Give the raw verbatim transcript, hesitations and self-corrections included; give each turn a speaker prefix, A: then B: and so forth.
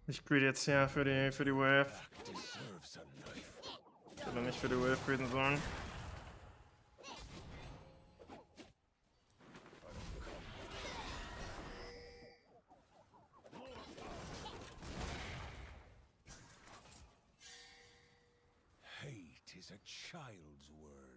A: Ich greed jetzt hier für die, für die Wave. Ich hätte nicht für die Wave greeden sollen.
B: Hate is a child's word.